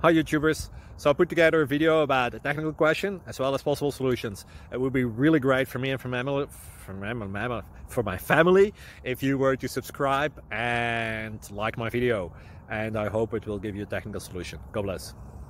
Hi YouTubers! So I put together a video about a technical question as well as possible solutions. It would be really great for me and for my family if you were to subscribe and like my video, and I hope it will give you a technical solution. God bless.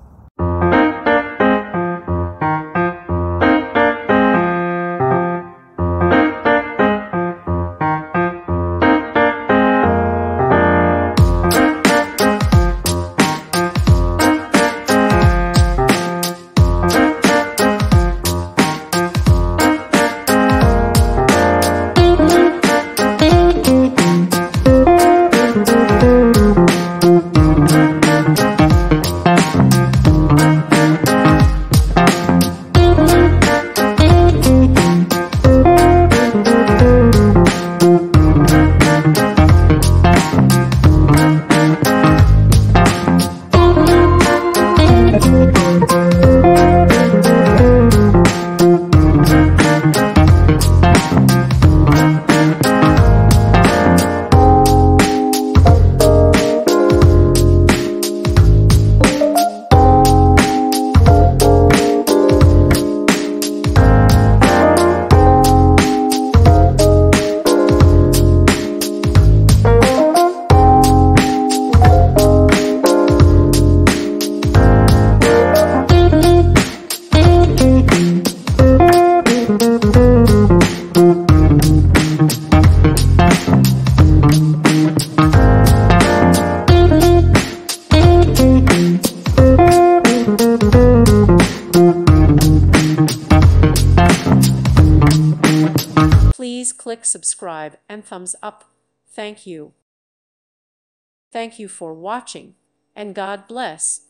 Please click subscribe and thumbs up. Thank you. Thank you for watching, and God bless.